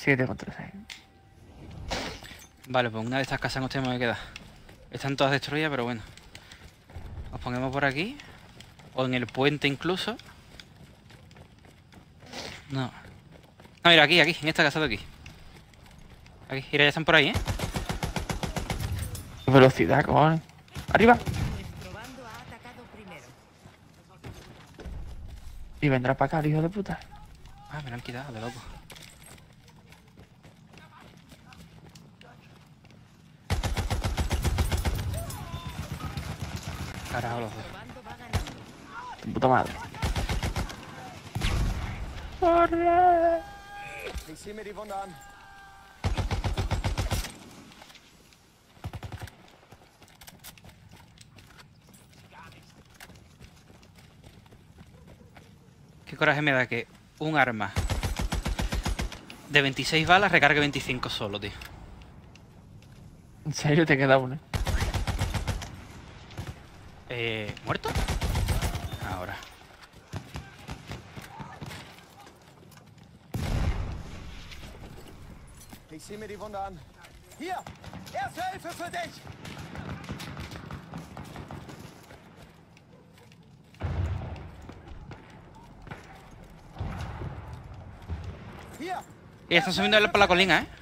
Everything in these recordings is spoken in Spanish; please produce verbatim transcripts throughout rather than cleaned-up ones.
siete contra seis. Vale, pues una de estas casas nos tenemos que quedar. Están todas destruidas, pero bueno. Nos ponemos por aquí. O en el puente incluso. No. No, mira, aquí, aquí, en esta casa de aquí. Aquí, mira, ya están por ahí, ¿eh? Velocidad, cojones. Arriba. Nuestro bando ha atacado primero. Y vendrá para acá el hijo de puta. Ah, me lo han quitado, de loco. Carajo, los dos. Nuestro bando va ganando. Tu puta madre. ¡Corre! Ich sehe mir die Wunde an. Qué coraje me da que un arma de veintiséis balas recargue veinticinco solo, tío. En serio te queda una. Eh, ¿Muerto? Ahora. Ich sehe mir die Wunde an. Hier! Erste Hilfe für dich! Hier! Y están subiendo por la colina, ¿eh?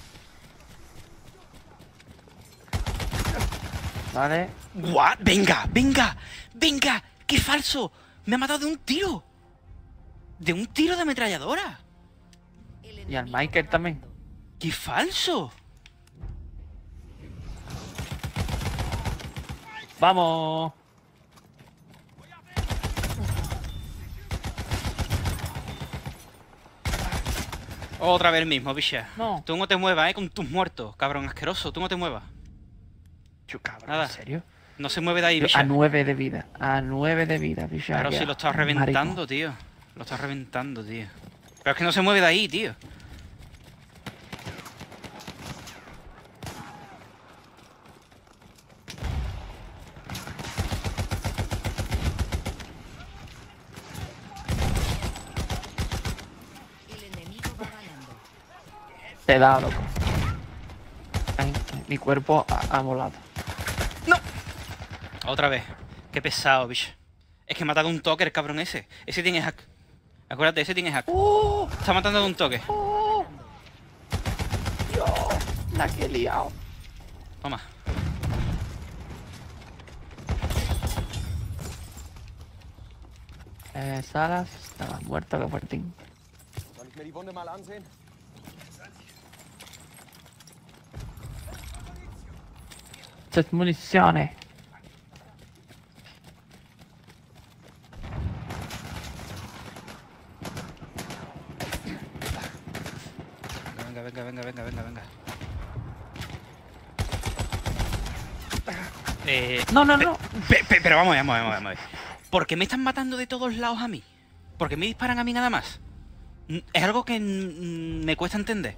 Vale. ¡Guau! ¡Venga! ¡Venga! ¡Venga! ¡Qué falso! Me ha matado de un tiro. De un tiro de ametralladora. El Y al enemigo Michael va también. ganando. ¡Qué falso! ¡Vamos! Otra vez el mismo, bicha. No. Tú no te muevas, ¿eh? Con tus muertos, cabrón asqueroso. Tú no te muevas. Yo, cabrón, Nada. ¿en serio? No se mueve de ahí, Yo, bicha. a nueve de vida. A nueve de vida, bicho. Claro, si lo estás reventando, tío. Lo estás reventando, tío. Pero es que no se mueve de ahí, tío. El enemigo va ganando. Te he dado, loco. Ay, mi cuerpo ha, ha volado. Otra vez. Qué pesado, bicho. Es que me ha matado un toque el cabrón ese. Ese tiene hack. Acuérdate, ese tiene hack. ¡Oh! Está matando de un toque. ¡Oh! Dios, la que he liado. Toma. Eh, Salas, estaba muerto, que fuertín. Soll ich mir die Wunde mal ansehen? Muchas municiones. Venga, venga, venga, venga, venga, venga. Eh, No, no, no. pe- pe- pero vamos, vamos, vamos, vamos. ¿Por qué me están matando de todos lados a mí? ¿Por qué me disparan a mí nada más? N- Es algo que mm, me cuesta entender.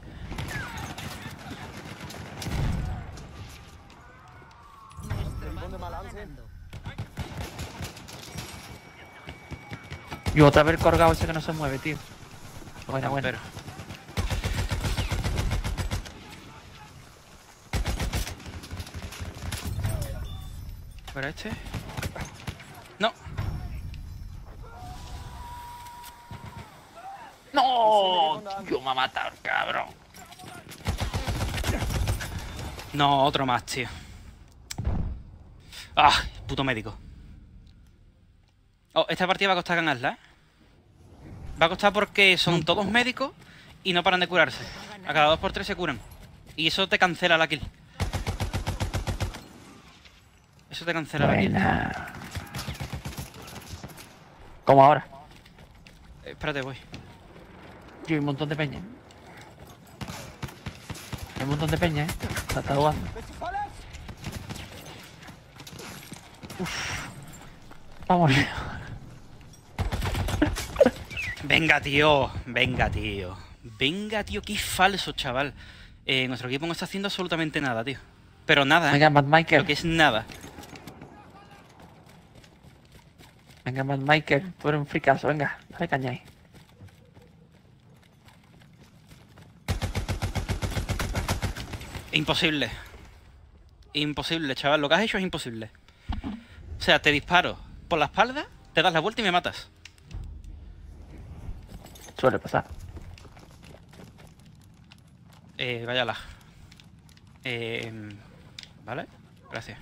Nuestro Die Wunde bando mal va ansehen? ganando. Y otra vez el colgado ese que no se mueve, tío. Buena, buena. Pero. ¿Para este? No. ¡No! Tío, me ha matado el cabrón. No, otro más, tío. Ah, puto médico. Oh, esta partida va a costar ganarla, ¿eh? Va a costar porque son todos médicos y no paran de curarse. A cada dos por tres se curan. Y eso te cancela la kill. Eso te cancela la kill. Buena. Como ahora. Eh, espérate, voy. Tío, hay un montón de peña. Hay un montón de peña, eh. La está jugando. Bist du verletzt? Vamos. Venga, tío. Venga, tío. Venga, tío. Qué falso, chaval. Eh, nuestro equipo no está haciendo absolutamente nada, tío. Pero nada, ¿eh? Venga, Mad Lo Michael. que es nada. Venga, Mad Michael. Tú eres un fricazo. Venga, dale caña ahí. Imposible. Imposible, chaval. Lo que has hecho es imposible. O sea, te disparo por la espalda, te das la vuelta y me matas. Suele pasar. Eh, vaya lag. Eh, vale, gracias.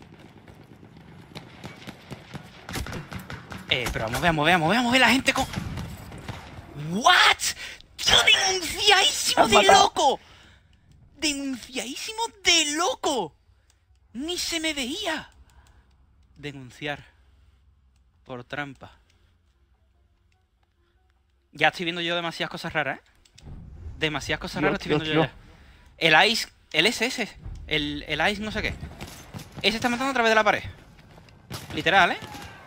Eh, pero vamos, veamos, veamos, veamos, ve la gente con... ¿What? ¡Tío, denunciadísimo de loco! ¡Denunciadísimo de loco! Ni se me veía. Denunciar. Por trampa. Ya estoy viendo yo demasiadas cosas raras, ¿eh? Demasiadas cosas Tío, raras estoy tío, viendo yo tío. ya. El Ice... El S S. El, el Ice no sé qué. Ese está matando a través de la pared. Literal, ¿eh?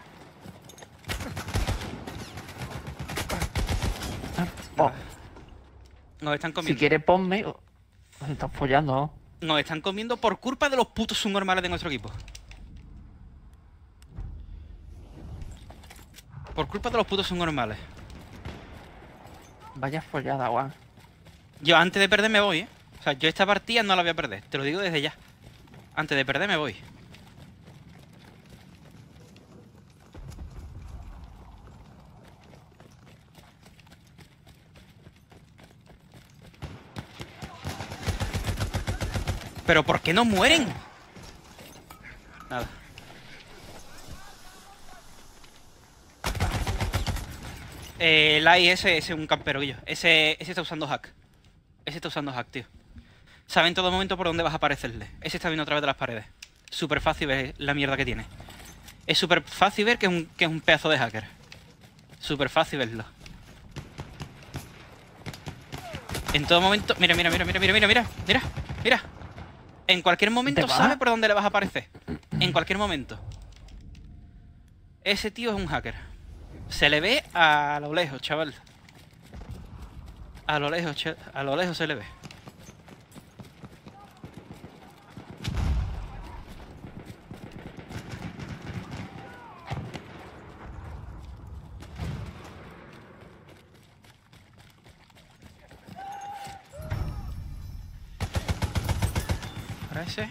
Oh, Nos están si comiendo. quieres ponme... oh, Nos están follando, ¿no? Nos están comiendo por culpa de los putos subnormales de nuestro equipo. Por culpa de los putos subnormales. Vaya follada, Juan. Yo antes de perder me voy, ¿eh? O sea, yo esta partida no la voy a perder. Te lo digo desde ya. Antes de perder me voy. ¿Pero por qué no mueren? Nada. Eh, el A I ese, ese es un camperoillo. Ese, ese está usando hack. Ese está usando hack, tío. Sabe en todo momento por dónde vas a aparecerle. Ese está viendo a través de las paredes. Súper fácil ver la mierda que tiene. Es súper fácil ver que es, un, que es un pedazo de hacker. Súper fácil verlo. En todo momento... Mira, mira, mira, mira, mira, mira, mira, mira, mira. En cualquier momento ¿Te va? sabe por dónde le vas a aparecer. En cualquier momento. Ese tío es un hacker. Se le ve a lo lejos, chaval. A lo lejos, cha- a lo lejos se le ve. Para ese.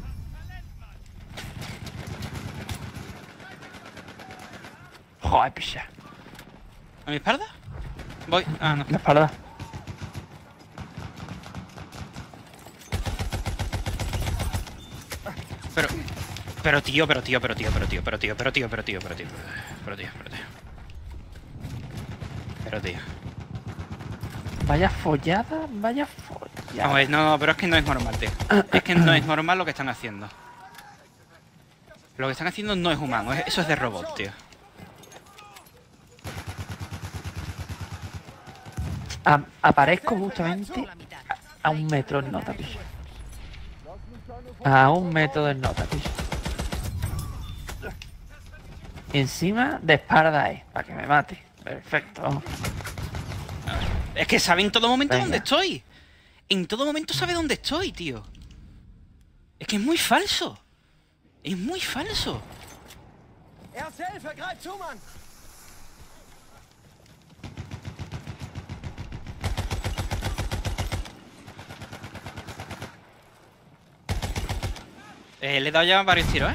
Joder, picha. ¿A mi espalda? Voy. Ah, no. La espalda. Pero. Pero tío, pero tío, pero tío, pero tío, pero tío, pero tío, pero tío, pero tío. Pero tío, pero tío. Pero tío. Vaya follada, vaya follada. Vamos a ver, no, no, pero es que no es normal, tío. Es que no es normal lo que están haciendo. Lo que están haciendo no es humano, es- eso es de robot, tío. A- aparezco justamente Solo la mitad. a, a un metro de nota, picha. A un metro de nota, picha. Y encima de espalda ahí, para que me mate. Perfecto. Es que sabe en todo momento Venga. dónde estoy. En todo momento sabe dónde estoy, tío. Es que es muy falso. Es muy falso. Erste Hilfe, greif zu, Mann! Eh, le he dado ya varios tiros, ¿eh?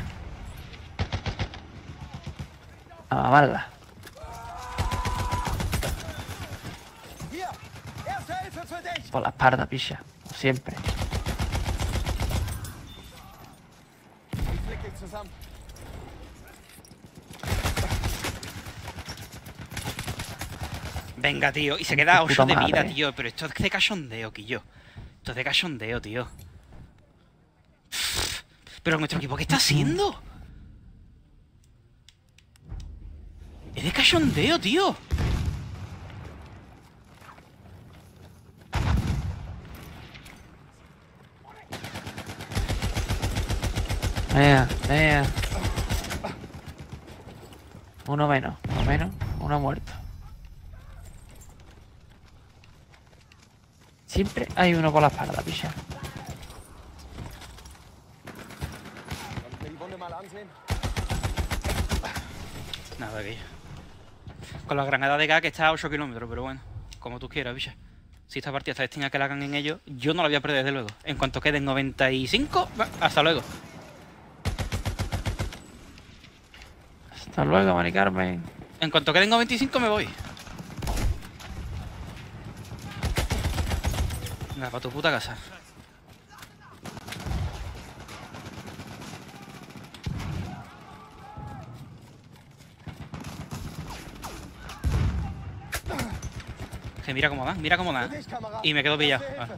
A mamarla. Hier! Erste Hilfe für dich! Por la espalda, picha. Como siempre. Ich flick dich zusammen. Venga, tío. Y se queda Puta ocho de vida, madre. tío. Pero esto es de cachondeo, Quillo. Esto es de cachondeo, tío. Pero nuestro equipo, ¿qué está haciendo? Es de cachondeo, tío. Venga, venga. Uno menos, uno menos, uno muerto. Siempre hay uno por la espalda, picha. Soll ich mir die Wunde mal ansehen? Nada, Quillo. Con la granada de gas que está a ocho kilómetros, pero bueno. Como tú quieras, bicha. Si esta partida está destinada a que la hagan en ellos, yo no la voy a perder desde luego. En cuanto queden noventa y cinco, va, hasta luego. Hasta luego, Mari Carmen. En cuanto queden noventa y cinco me voy. Venga, para tu puta casa. Que mira cómo van, mira cómo van. Dich, Kamerad. Y me quedo pillado. Erste Ah, Hilfe.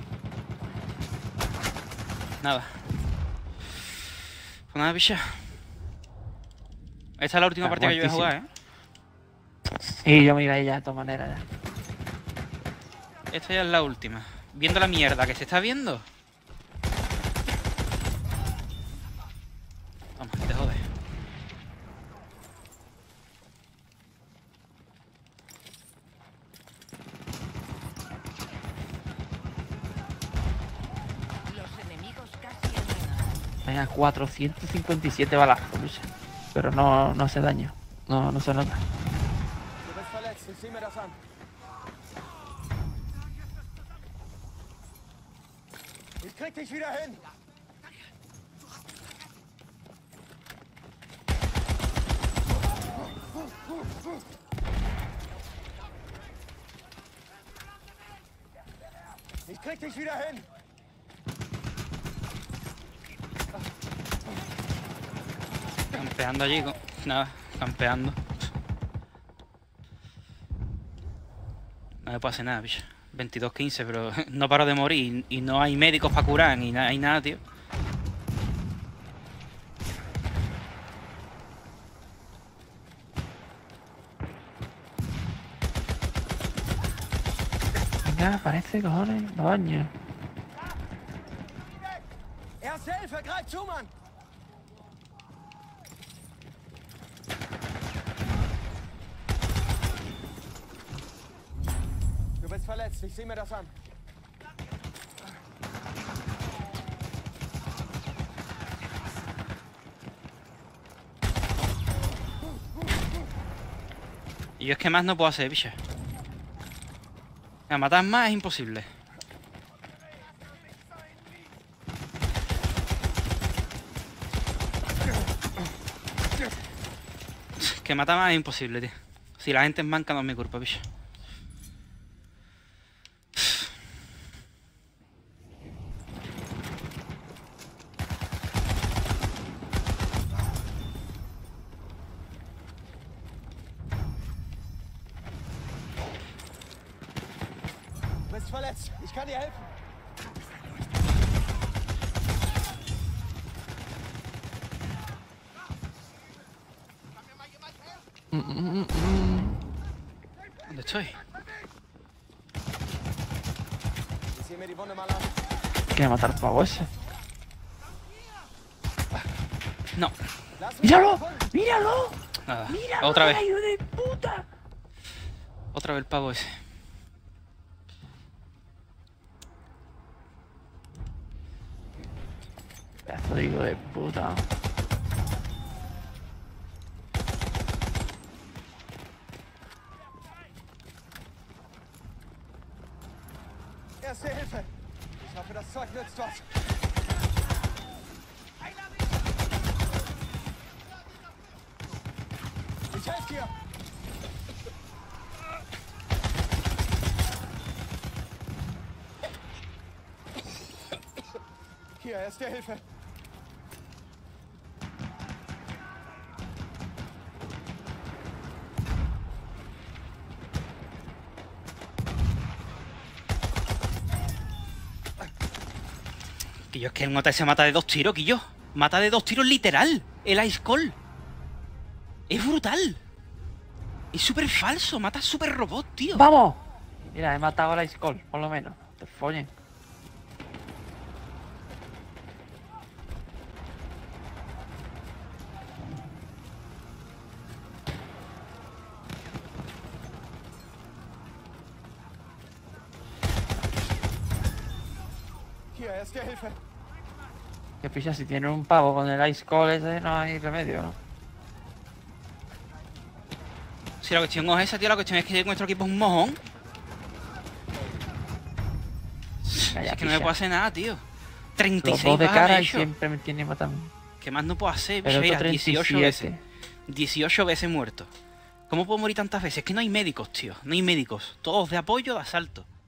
nada. Pues nada, picha. Esta es la última Está partida que yo voy a jugar, ¿eh? Y yo me iba a ir ya de todas maneras. Ya. Esta ya es la última. Viendo la mierda que se está viendo. Toma, te jode. Los enemigos casi han llegado. Venga, cuatrocientos cincuenta y siete balazos, bicho. Pero no, no hace daño. No, no se nota. Du bist verletzt. Ich sehe mir das an. Ich krieg dich wieder hin. Ich krieg dich wieder hin. Campeando allí, con... nada, campeando. No me puede hacer nada, bicho. veintidós quince, pero no paro de morir y, y no hay médicos para curar ni na- hay nada, tío. Venga, parece, cojones. Dos años. Erste Hilfe, greif zu, Mann. Du bist verletzt. Ich sehe mir das an. Y yo es que más no puedo hacer, bicho. A matar más es imposible. Que matar más es imposible, tío. Si la gente es manca no es mi culpa, bicho. Du bist verletzt. Ich kann dir helfen. ¿Dónde estoy? Ich sehe mir die Wunde mal an. Quiere matar al pavo ese. No, Lass mich ¡Míralo! gefunden. ¡Míralo! nada. ¡Míralo! Otra vez. ¡Hijo de puta! Otra vez el pavo ese. Pedazo de hijo de puta. Erste Hilfe. Ich hoffe, das Zeug nützt was. Ich helfe dir. Hier, erste Hilfe. Que yo es que el mata se mata de dos tiros, que yo. Mata de dos tiros literal. El Ice Call. Es brutal. Es súper falso. Mata súper robot, tío. ¡Vamos! Mira, he matado a la Ice Call, por lo menos. Te follen. Hier, erste Hilfe. Que picha, si tiene un pavo con el Ice Call ese, no hay remedio, ¿no? Si la cuestión no es esa, tío, la cuestión es que nuestro equipo es un mojón. Calla, Es que no me picha. puedo hacer nada, tío. treinta y Los seis dos de bajas de cara y hecho. siempre me tiene matando. ¿Qué más no puedo hacer? El Bicho, otro mira, treinta y dieciocho siete. veces. dieciocho veces muerto. ¿Cómo puedo morir tantas veces? Es que no hay médicos, tío. No hay médicos. Todos de apoyo, de asalto.